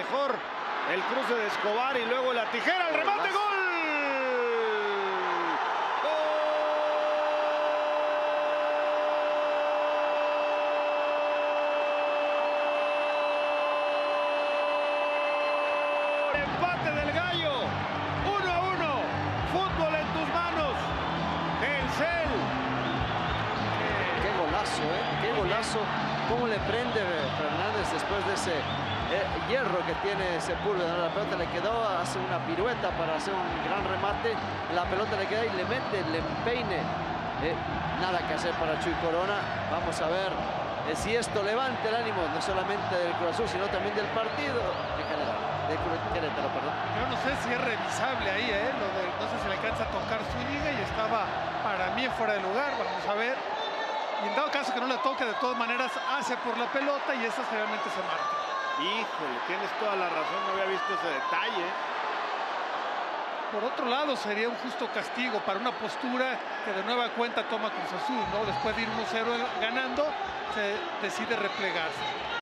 mejor el cruce de Escobar y luego la tijera, el remate, ¡gol! Empate del Gallo, 1-1, fútbol en tus manos, Telcel. Qué golazo, qué golazo. Cómo le prende Fernández después de ese hierro que tiene Sepúlveda. La pelota le quedó, hace una pirueta para hacer un gran remate. La pelota le queda y le mete, le empeine. Nada que hacer para Chuy Corona. Vamos a ver si esto levanta el ánimo, no solamente del Cruz Azul, sino también del partido en general. De Querétaro, perdón. Yo no sé si es revisable ahí, no sé si le alcanza a tocar Zúñiga y estaba para mí fuera de lugar. Vamos a ver. Y en dado caso que no le toque, de todas maneras hace por la pelota y esa generalmente se marca. Híjole, tienes toda la razón, no había visto ese detalle. Por otro lado, sería un justo castigo para una postura que de nueva cuenta toma Cruz Azul, ¿no? Después de ir 1-0 ganando, se decide replegarse.